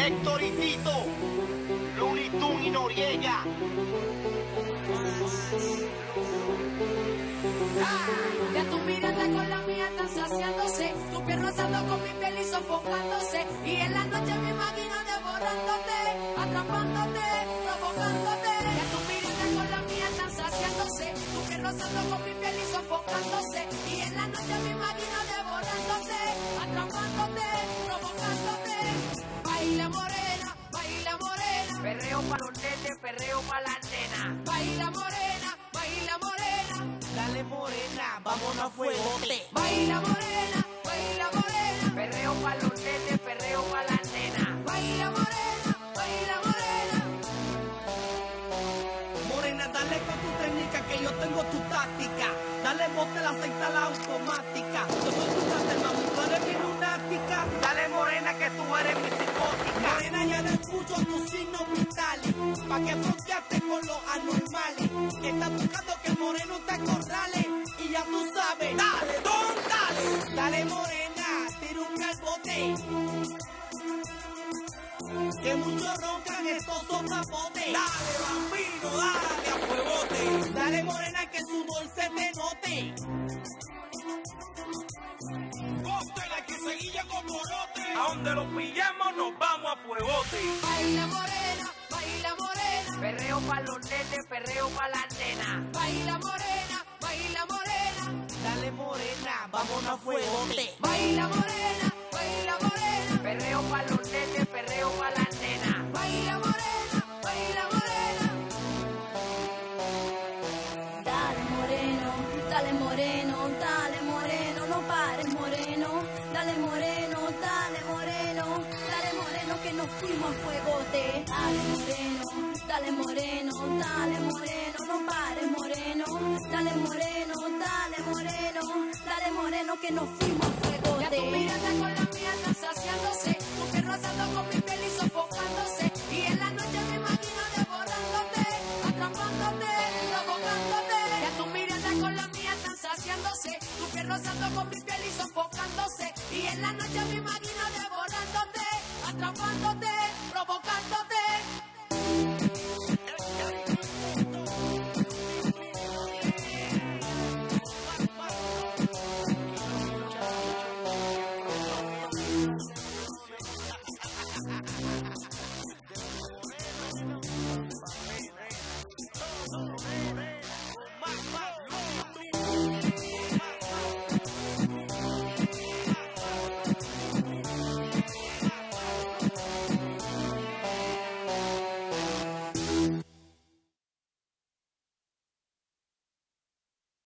Héctor y Tito, Looney Tunes y Noriega. Ya tu mirada con la mía están saciándose, tu piel rozando con mi piel y sofocándose, y en la noche me imagino devorándote, atrapándote, provocándote. Ya tu mirada con la mía están saciándose, tu piel rozando con mi piel y sofocándose, y en la noche me imagino devorándote, atrapándote, provocándote. Baila morena, perreo pa' los nenes, perreo pa' las nenas. Baila morena, dale morena, vámonos a fuegote. baila morena, Perreo pa' los nenes, perreo pa' las nenas. baila morena. Morena, dale con tu técnica que yo tengo tu táctica. Dale bote la aceita la automática. Yo soy tu cartel, mami, tú eres mi lunática. Dale morena que tú eres mi psicótica. Morena, ya no escucho tus signos vitales, pa' que fronteaste con los anormales. Estás buscando que el moreno te acorrale, y ya tú sabes. Dale, don, dale. Dale morena, tira un calbote, que muchos roncan, estos son capotes. Dale, bambino, dale a fuegote. Dale, morena, que su se te note. Cóctel, que seguilla con morote. A donde los pillemos nos vamos a fuegote. Baila morena, Perreo pa' los nenes, perreo pa' las nenas. baila morena. Dale, morena, vámonos a fuegote. Baila morena. Perreo pa' los nenes, perreo pa' las nenas. Baila morena. Dale moreno, no pares moreno. Dale moreno, que nos fuimos a fuegote. Dale moreno, no pares moreno. Dale moreno, que nos fuimos a fuegote. Ya tu mirada con la mía están saciándose, tu piel rozando con mi piel y sofocándose, y en la noche me imagino devorándote, atrapándote, provocándote. Ya tu mirada con la mía están saciándose, tu piel rozando con mi piel y sofocándose, y en la noche me imagino devorándote, atrapándote,